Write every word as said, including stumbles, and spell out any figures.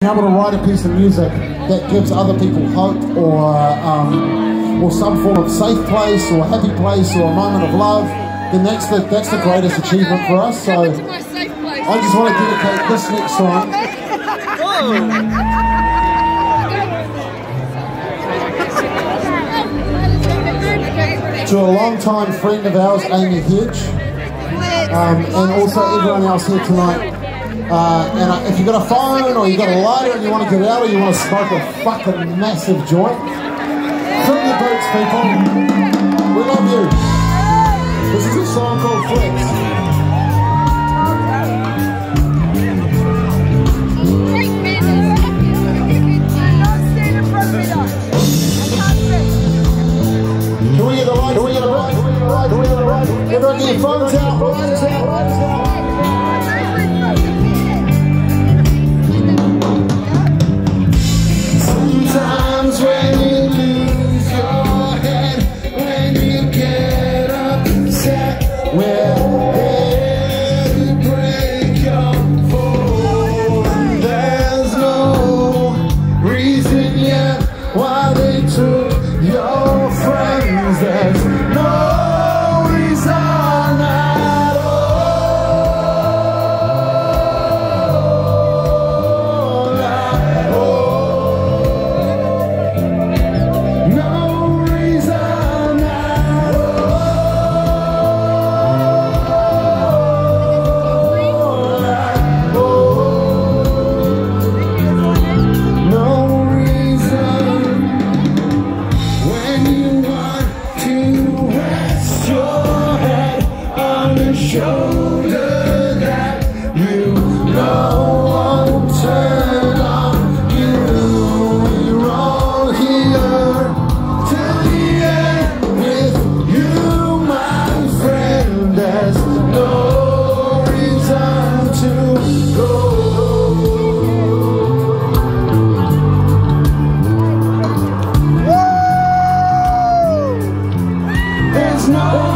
Able to write a piece of music that gives other people hope, or um, or some form of safe place, or a happy place, or a moment of love, then that's the that's the greatest achievement for us. So I just want to dedicate this next song to a long-time friend of ours, Amy Hedge, um, and also everyone else here tonight. Uh, and uh, if you've got a phone or you've got a lighter and you want to get out or you want to smoke a fucking massive joint, fill your boots, people. We love you. This is a song called Flex. Can we get the light? Can we get the light? Can we get the light? Can we get the light? Everyone get your phones out. Phones out. Phones out. Sometimes when you lose your head, when you get upset, we're here to break your fall. There's no reason yet why they took your friends. There's no reason at all. At all. Shoulder that you know won't turn on you. We're all here till the end with you, my friend. There's no reason to go. There's no